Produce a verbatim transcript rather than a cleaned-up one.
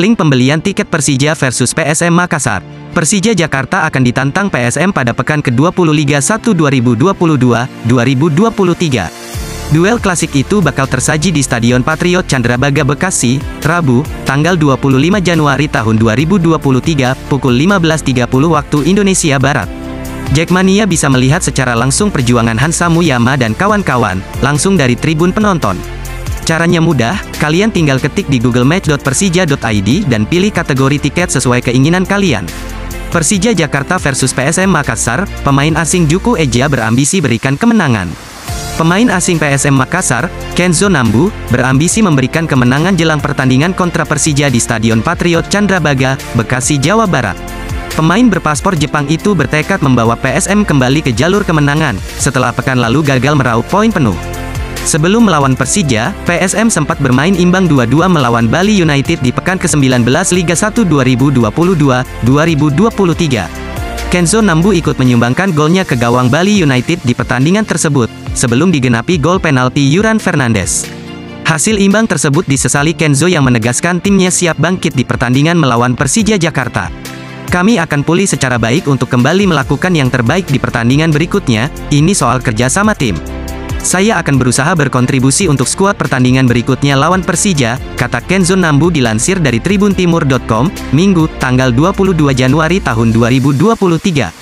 Link pembelian tiket Persija versus P S M Makassar. Persija Jakarta akan ditantang P S M pada pekan ke dua puluh Liga satu dua ribu dua puluh dua dua ribu dua puluh tiga. Duel klasik itu bakal tersaji di Stadion Patriot Candrabaga Bekasi, Rabu, tanggal dua puluh lima Januari tahun dua ribu dua puluh tiga, pukul lima belas tiga puluh waktu Indonesia Barat. Jackmania bisa melihat secara langsung perjuangan Hansa Muyama dan kawan-kawan, langsung dari tribun penonton. Caranya mudah, kalian tinggal ketik di google match dot persija dot i d dan pilih kategori tiket sesuai keinginan kalian. Persija Jakarta versus P S M Makassar, pemain asing Juku Eja berambisi berikan kemenangan. Pemain asing P S M Makassar, Kenzo Nambu, berambisi memberikan kemenangan jelang pertandingan kontra Persija di Stadion Patriot Candrabaga, Bekasi, Jawa Barat. Pemain berpaspor Jepang itu bertekad membawa P S M kembali ke jalur kemenangan, setelah pekan lalu gagal meraup poin penuh. Sebelum melawan Persija, P S M sempat bermain imbang dua dua melawan Bali United di pekan ke sembilan belas Liga satu dua ribu dua puluh dua dua ribu dua puluh tiga. Kenzo Nambu ikut menyumbangkan golnya ke gawang Bali United di pertandingan tersebut, sebelum digenapi gol penalti Yuran Fernandes. Hasil imbang tersebut disesali Kenzo yang menegaskan timnya siap bangkit di pertandingan melawan Persija Jakarta. Kami akan pulih secara baik untuk kembali melakukan yang terbaik di pertandingan berikutnya, ini soal kerja sama tim. Saya akan berusaha berkontribusi untuk skuad pertandingan berikutnya lawan Persija, kata Kenzo Nambu dilansir dari tribun timur dot com, Minggu, tanggal dua puluh dua Januari tahun dua ribu dua puluh tiga.